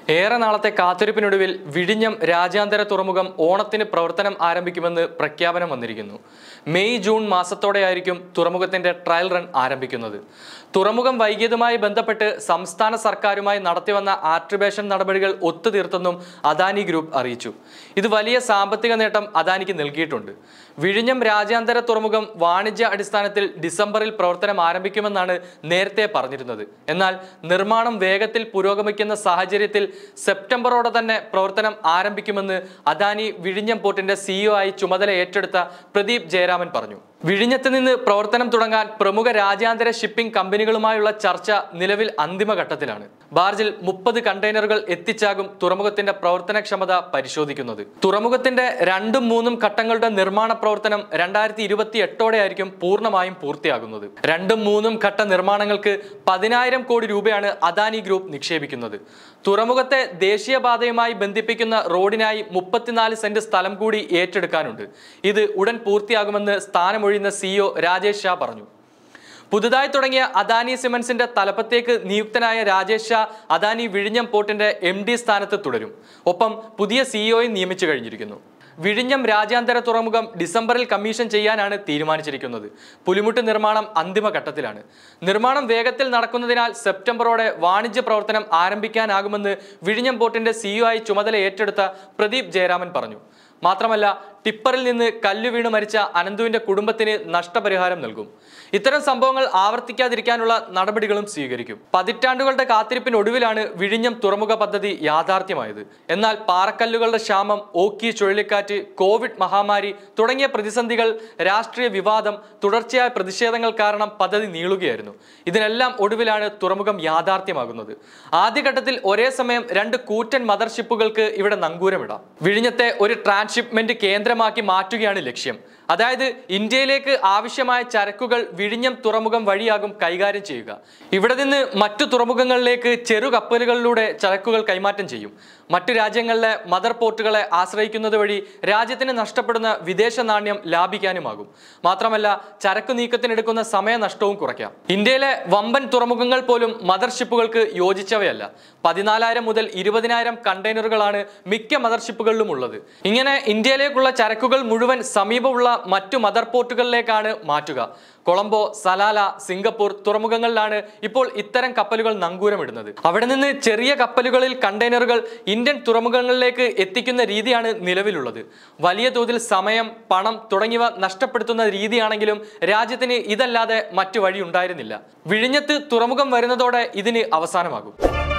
ഏറെ നാളത്തെ കാത്തിരിപ്പിനൊടുവിൽ വിഴിഞ്ഞം രാജ്യാന്തര തുറമുഖം ഓണത്തിന് പ്രവർത്തനം ആരംഭിക്കുമെന്ന് പ്രഖ്യാപനം വന്നിരിക്കുന്നു. മെയ് ജൂൺ മാസത്തോടെയായിരിക്കും തുറമുഖത്തിന്റെ ട്രയൽ റൺ ആരംഭിക്കുന്നത്. തുറമുഖം വൈകിയതുമായി ബന്ധപ്പെട്ട് സംസ്ഥാന സർക്കാരുമായി നടത്തിവന്ന ആട്രിബ്യൂഷൻ നടപടികൾ ഒത്തുതീർത്തെന്നും അദാനി ഗ്രൂപ്പ് അറിയിച്ചു. ഇത് വലിയ സാമ്പത്തിക നേട്ടം അദാനിക്ക് നൽകിയിട്ടുണ്ട്. വിഴിഞ്ഞം രാജ്യാന്തര തുറമുഖം വാണിജ്യ അടിസ്ഥാനത്തിൽ ഡിസംബറിൽ പ്രവർത്തനം ആരംഭിക്കുമെന്നാണ് നേരത്തെ പറഞ്ഞിരുന്നത്. എന്നാൽ നിർമ്മാണം വേഗത്തിൽ പുരോഗമിക്കുന്ന സാഹചര്യത്തിൽ സെപ്റ്റംബറോടെ തന്നെ പ്രവർത്തനം ആരംഭിക്കുമെന്ന് അദാനി വിഴിഞ്ഞം പോർട്ടിന്റെ സിഇഒ ആയി ചുമതല ഏറ്റെടുത്ത പ്രദീപ് ജയരാമൻ പറഞ്ഞു. വിഴിഞ്ഞത്ത് നിന്ന് പ്രവർത്തനം തുടങ്ങാൻ പ്രമുഖ രാജ്യാന്തര ഷിപ്പിംഗ് കമ്പനികളുമായുള്ള ചർച്ച നിലവിൽ അന്തിമഘട്ടത്തിലാണ്. ബാർജിൽ 30 കണ്ടെയ്നറുകൾ എത്തിച്ചാകും തുറമുഖത്തിന്റെ പ്രവർത്തനക്ഷമത പരിശോധിക്കുന്നത്. തുറമുഖത്തിന്റെ 2ഉം 3ഉം ഘട്ടങ്ങളുടെ നിർമ്മാണ പ്രവർത്തനം 2028ഓടെയായിരിക്കും പൂർണ്ണമായും പൂർത്തിയാകുന്നത്. 2ഉം 3ഉം ഘട്ട നിർമ്മാണങ്ങൾക്ക് 10,000 കോടി രൂപയാണ് അദാനി ഗ്രൂപ്പ് നിക്ഷേപിക്കുന്നത്. തുറമുഖത്തെ ദേശീയപാതയുമായി ബന്ധിപ്പിക്കുന്ന റോഡിനായി 34 സെന്റ് സ്ഥലം കൂടി ഏറ്റെടുക്കാനുണ്ട്. ഇത് ഉടൻ പൂർത്തിയാകുമെന്ന് സ്ഥാനമൊഴിയുന്ന സിഇഒ രാജേഷ് ഷാ പറഞ്ഞു. പുതുതായി തുടങ്ങിയ അദാനി സിമന്റ്സിന്റെ തലപ്പത്തേക്ക് നിയുക്തനായ രാജേഷ് ഷാ അദാനി വിഴിഞ്ഞം പോർട്ടിന്റെ MD സ്ഥാനത്ത് തുടരും. ഒപ്പം പുതിയ സിഇഒയെ നിയമിച്ചു കഴിഞ്ഞിരിക്കുന്നു. വിഴിഞ്ഞം രാജ്യാന്തര തുറമുഖം ഡിസംബറിൽ കമ്മീഷൻ ചെയ്യാനാണ് തീരുമാനിച്ചിരിക്കുന്നത്. പുലിമുട്ട് നിർമ്മാണം അന്തിമഘട്ടത്തിലാണ്. നിർമ്മാണം വേഗത്തിൽ നടക്കുന്നതിനാൽ സെപ്റ്റംബറോടെ വാണിജ്യ പ്രവർത്തനം ആരംഭിക്കാനാകുമെന്ന് വിഴിഞ്ഞം പോർട്ടിന്റെ സിഇഒ ആയി ചുമതല ഏറ്റെടുത്ത പ്രദീപ് ജയരാമൻ പറഞ്ഞു. മാത്രമല്ല, ടിപ്പറിൽ നിന്ന് കല്ല് വീണ് മരിച്ച അനന്തുവിന്റെ കുടുംബത്തിന് നഷ്ടപരിഹാരം നൽകും. ഇത്തരം സംഭവങ്ങൾ ആവർത്തിക്കാതിരിക്കാനുള്ള നടപടികളും സ്വീകരിക്കും. പതിറ്റാണ്ടുകളുടെ കാത്തിരിപ്പിനൊടുവിലാണ് വിഴിഞ്ഞം തുറമുഖ പദ്ധതി യാഥാർത്ഥ്യമായത്. എന്നാൽ പാറക്കല്ലുകളുടെ ക്ഷാമം, ഓഖി ചുഴലിക്കാറ്റ്, കോവിഡ് മഹാമാരി തുടങ്ങിയ പ്രതിസന്ധികൾ, രാഷ്ട്രീയ വിവാദം, തുടർച്ചയായ പ്രതിഷേധങ്ങൾ കാരണം പദ്ധതി നീളുകയായിരുന്നു. ഇതിനെല്ലാം ഒടുവിലാണ് തുറമുഖം യാഥാർത്ഥ്യമാകുന്നത്. ആദ്യഘട്ടത്തിൽ ഒരേ സമയം 2 കൂറ്റൻ മദർഷിപ്പുകൾക്ക് ഇവിടെ നങ്കൂരമിടാം. വിഴിഞ്ഞത്തെ ഒരു ട്രാൻസ്ഷിപ്മെന്റ് കേന്ദ്രമാക്കി മാറ്റുകയാണ് ലക്ഷ്യം. അതായത് ഇന്ത്യയിലേക്ക് ആവശ്യമായ ചരക്കുകൾ വിഴിഞ്ഞം തുറമുഖം വഴിയാകും കൈകാര്യം ചെയ്യുക. ഇവിടെ നിന്ന് മറ്റു തുറമുഖങ്ങളിലേക്ക് ചെറു കപ്പലുകളിലൂടെ ചരക്കുകൾ കൈമാറ്റം ചെയ്യും. മറ്റു രാജ്യങ്ങളിലെ മദർ പോർട്ടുകളെ ആശ്രയിക്കുന്നത് വഴി രാജ്യത്തിന് നഷ്ടപ്പെടുന്ന വിദേശ നാണ്യം ലാഭിക്കാനുമാകും. മാത്രമല്ല, ചരക്കു നീക്കത്തിനെടുക്കുന്ന സമയനഷ്ടവും കുറയ്ക്കാം. ഇന്ത്യയിലെ വമ്പൻ തുറമുഖങ്ങൾ പോലും മദർഷിപ്പുകൾക്ക് യോജിച്ചവയല്ല. 14,000 മുതൽ 20,000 കണ്ടെയ്നറുകളാണ് മിക്ക മദർഷിപ്പുകളിലും ഉള്ളത്. ഇങ്ങനെ ഇന്ത്യയിലേക്കുള്ള ചരക്കുകൾ മുഴുവൻ സമീപമുള്ള മറ്റു മദർ പോർട്ടുകളിലേക്കാണ് മാറ്റുക. കൊളംബോ, സലാല, സിംഗപ്പൂർ തുറമുഖങ്ങളിലാണ് ഇപ്പോൾ ഇത്തരം കപ്പലുകൾ നങ്കൂരമിടുന്നത്. അവിടെ നിന്ന് ചെറിയ കപ്പലുകളിൽ കണ്ടെയ്നറുകൾ ഇന്ത്യൻ തുറമുഖങ്ങളിലേക്ക് എത്തിക്കുന്ന രീതിയാണ് നിലവിലുള്ളത്. വലിയ തോതിൽ സമയം, പണം തുടങ്ങിയവ നഷ്ടപ്പെടുത്തുന്ന രീതിയാണെങ്കിലും രാജ്യത്തിന് ഇതല്ലാതെ മറ്റു വഴി ഉണ്ടായിരുന്നില്ല. വിഴിഞ്ഞത്ത് തുറമുഖം വരുന്നതോടെ ഇതിന് അവസാനമാകും.